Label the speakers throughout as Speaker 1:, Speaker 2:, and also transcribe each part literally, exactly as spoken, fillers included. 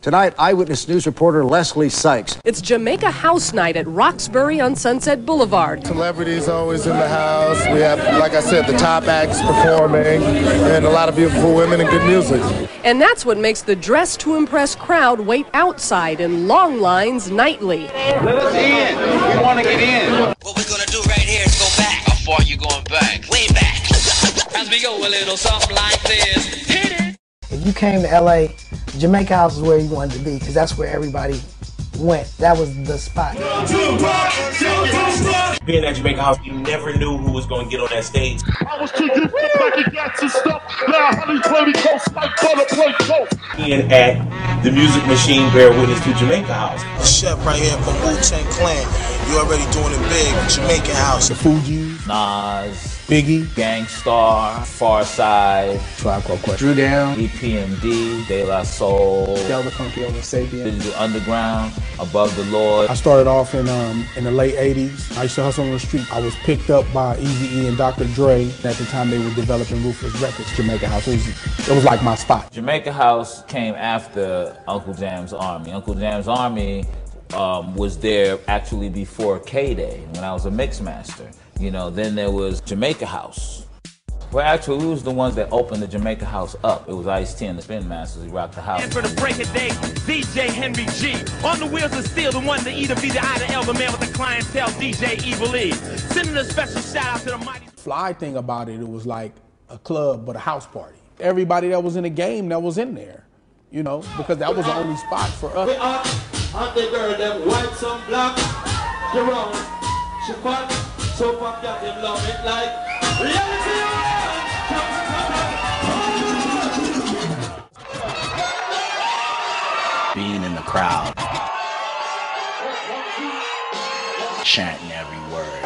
Speaker 1: Tonight, Eyewitness News reporter Leslie Sykes.
Speaker 2: It's Jamaica House Night at Roxbury on Sunset Boulevard.
Speaker 3: Celebrities always in the house. We have, like I said, the top acts performing and a lot of beautiful women and good music.
Speaker 2: And that's what makes the Dress to Impress crowd wait outside in long lines nightly.
Speaker 4: Let us in. We want to get in.
Speaker 5: What we're going to do right here is go back.
Speaker 4: How far are you going back?
Speaker 5: Way back.
Speaker 4: As we go a little something like this. Hit it.
Speaker 6: If you came to L A, Jamaica House is where you wanted to be because that's where everybody went. That was the spot.
Speaker 7: Being at Jamaica House, you never knew who was going to get on that stage.
Speaker 8: I was too used to fucking got some stuff. Now honey play coast like butter play coast.
Speaker 7: Being at the Music Machine bear witness to Jamaica House.
Speaker 9: The chef right here from Wu-Tang Clan. You already doing it big with Jamaica House.
Speaker 10: The Fugees,
Speaker 11: Nas,
Speaker 10: Biggie,
Speaker 11: Gangstar, Pharcyde,
Speaker 10: Tribe Called Quest,
Speaker 6: Drew Down,
Speaker 11: E P M D, De La Soul,
Speaker 6: Delta Funky Over Sapien,
Speaker 11: Digital Underground, Above the Lord.
Speaker 10: I started off in um, in the late eighties. I used to hustle on the street. I was picked up by Eazy-E and Doctor Dre. At the time, they were developing Ruthless Records. Jamaica House, it was, it was like my spot.
Speaker 11: Jamaica House came after Uncle Jam's Army. Uncle Jam's Army um, was there actually before K-Day when I was a mix master. You know, then there was Jamaica House. Well, actually, we was the ones that opened the Jamaica House up. It was Ice-T and the Spin Masters. We rocked the house.
Speaker 12: And for the break of day, D J Henry G. On the wheels of steel, the one, the E, the V, the I, the L, the man with the clientele, D J Evil E. Sending a special shout out to the mighty.
Speaker 10: Fly thing about it, it was like a club, but a house party. Everybody that was in the game that was in there, you know, because that was the only spot for us.
Speaker 13: We are on the girl, them white, some black, Jerome, she fat, so pop got them love it like reality.
Speaker 14: Being in the crowd, chanting every word.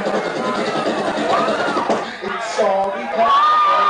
Speaker 13: It's all we got.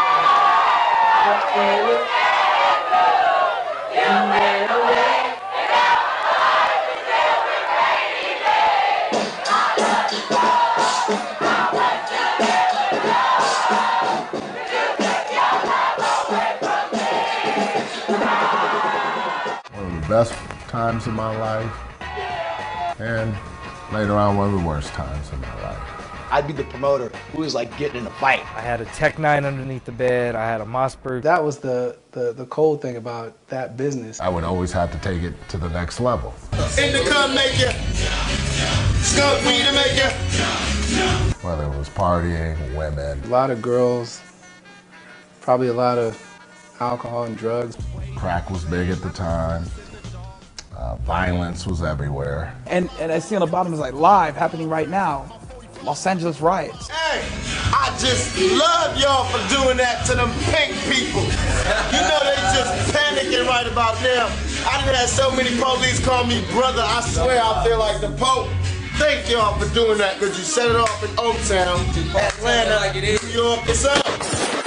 Speaker 3: One of the best times of my life, and later on one of the worst times of my life.
Speaker 9: I'd be the promoter who was like getting in a fight.
Speaker 15: I had a Tech nine underneath the bed. I had a Mossberg.
Speaker 6: That was the, the, the cold thing about that business.
Speaker 3: I would always have to take it to the next level.
Speaker 13: Indica maker, skunk weed maker.
Speaker 3: Whether it was partying, women.
Speaker 6: A lot of girls, probably a lot of alcohol and drugs.
Speaker 3: Crack was big at the time. Uh, violence was everywhere.
Speaker 16: And, and I see on the bottom is like live happening right now. Los Angeles riots.
Speaker 13: Hey, I just love y'all for doing that to them pink people. You know they just panicking right about now. I done had so many police call me brother, I swear I feel like the Pope. Thank y'all for doing that, because you set it off in O-Town, Atlanta, New York, what's up?